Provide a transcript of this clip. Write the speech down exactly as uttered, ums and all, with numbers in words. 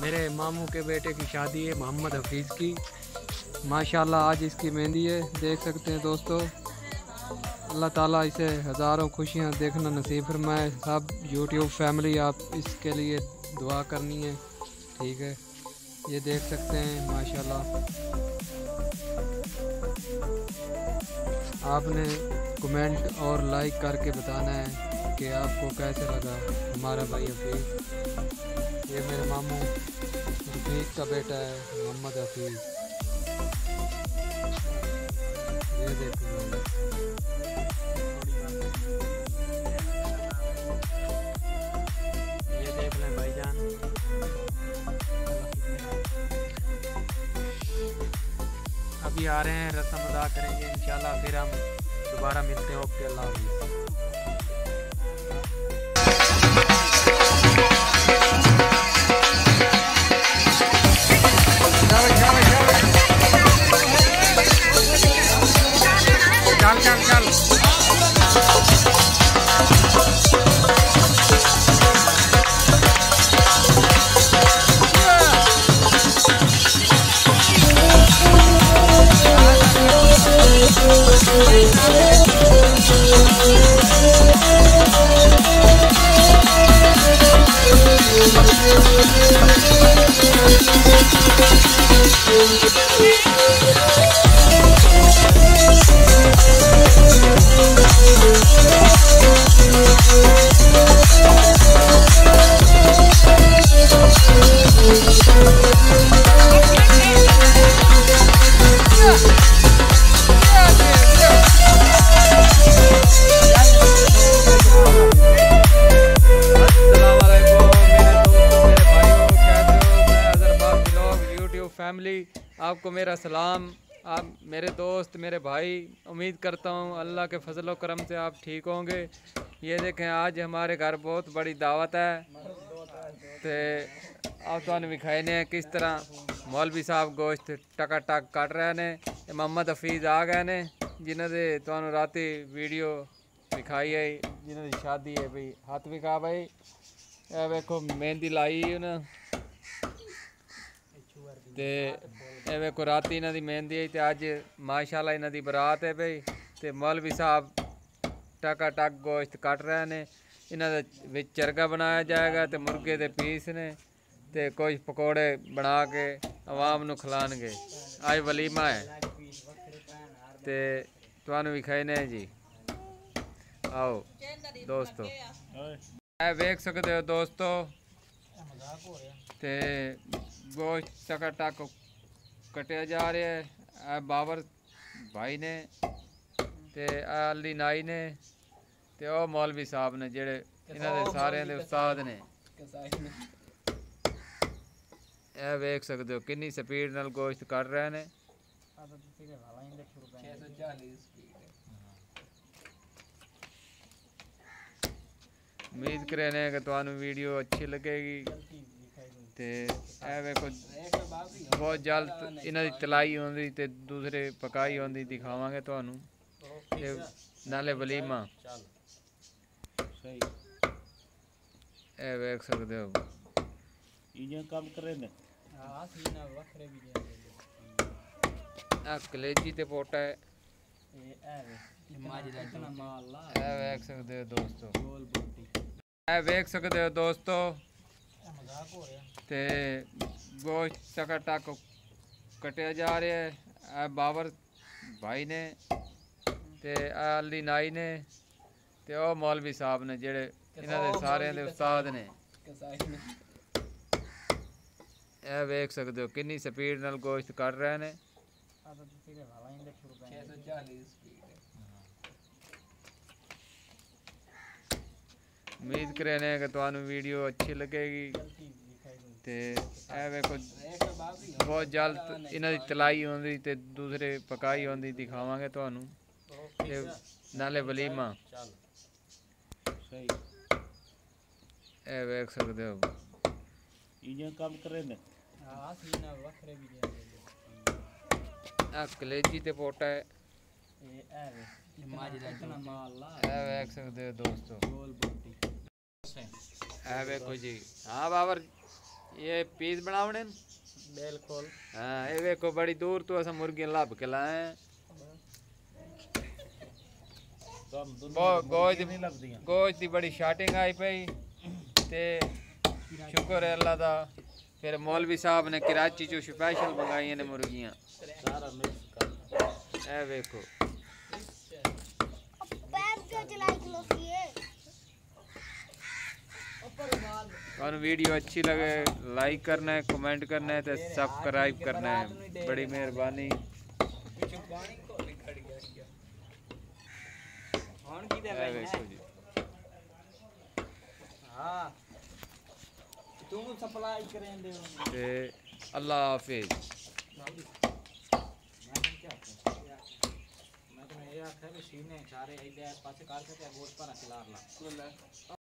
मेरे मामू के बेटे की शादी है मोहम्मद हफीज़ की। माशाल्लाह आज इसकी मेहंदी है, देख सकते हैं दोस्तों। अल्लाह ताला इसे हज़ारों खुशियाँ देखना नसीब फरमाए। सब यूट्यूब फैमिली आप इसके लिए दुआ करनी है, ठीक है। ये देख सकते हैं माशाल्लाह। आपने कमेंट और लाइक करके बताना है कि आपको कैसे लगा हमारा भाई हफीज़। ये मेरे मामू रफीक का बेटा है मोहम्मद हफीज़। ये देखो ये देख लें भाईजान। अभी आ रहे हैं, रस्म अदा करेंगे इंशाल्लाह, फिर हम दोबारा मिलते हैं। ओके, अल्लाह हाफ़िज़। चल चल चल फैमिली, आपको मेरा सलाम। आप मेरे दोस्त, मेरे भाई, उम्मीद करता हूँ अल्लाह के फजल करम से आप ठीक होंगे। ये देखें आज हमारे घर बहुत बड़ी दावत है, तो आप तो विखाए ने किस तरह मौलवी साहब गोश्त टका टक कट रहे ने। मोहम्मद हफीज़ आ गए ने जिन्होंने तो राती वीडियो दिखाई है, जिन्होंने शादी है भाई हाथ विखा भाई। वेखो मेहंदी लाई उन्हें, ते ये वेखो राती इन्हों की मेहंदी है, तो अज माशाल्लाह इन्हों की बरात है भाई। तो मौलवी साहब टका टक गोश्त कट रहे हैं। इन्हों विच चरगा बनाया जाएगा, तो मुर्गे के पीस ने, तो कुछ पकौड़े बना के आवाम नूं खिलाणगे। अज वलीमा है, तो तुहानूं विखाने जी। आओ दोस्तों, ए वेख सकते हो दोस्तों, ते गोश्त टका टक कटिया जा रहा है। बाबर भाई ने, ते अली नाई ने, ते ओ मौलवी साहब ने जेड़े इन्हां दे सारे दे उस्ताद ने। ए वेख सकते हो कितनी स्पीड नाल गोश्त कट रहे ने। उम्मीद करे ने कि तुहानूं वीडियो अच्छी लगेगी। ते ए वेखो बहुत जल्द इन्हां दी तलाई होंदी ते दूसरे पकाई होंदी दिखावांगे तुहानूं, ते नाले वलीमा। ए वेख सकते हो काम करे ने। आ कलेजी ते पोटा है। ए वेख सकते हो दोस्तों, ए वेख सकते हो दोस्तों, ते गोश्त टका टक कटिया जा रहा है। बाबर भाई ने, ते अली नाई ने, ते ओ मौलवी साहब ने जेड़े इन्हां दे सारे दे उस्ताद ने। ए वेख सकते हो कितनी स्पीड नाल गोश्त कट रहे ने। उम्मीद करे ने कि तुहानूं वीडियो अच्छी लगेगी। ते ए वेखो बहुत जल्द इन्हां दी तलाई होंदी ते दूसरे पकाई होंदी दिखावांगे तुहानूं, ते नाले वलीमा। ए वेख सकते हो काम करे ने। आ कलेजी ते पोटा है। ए वेख सकते हो दोस्तों, ए वेखो जी। हाँ बाबर ये पीस बनावने न? बिल्कुल हाँ ये देखो बड़ी दूर तो असा मुर्गियां लभ के लाए तुम गो दुनिया गोश्त नहीं लगदियां गोश्त की बड़ी शार्टिंग आई पई ते शुक्र है अल्लाह दा। फिर मौलवी साहब ने कराची चो स्पेशल मंगाई ने मुर्गियां। सारा मिक्स कर ए देखो और वीडियो अच्छी लगे लाइक करना है, कमेंट करना है, तो सब्सक्राइब करना है। बड़ी मेहरबानी। ए देखो जी हाँ तू सप्लाई करें दे ते अल्लाह हाफिज। मैं तो ये आखिर भी सीने सारे इधर पासे कार से गोश्त पर खिला ला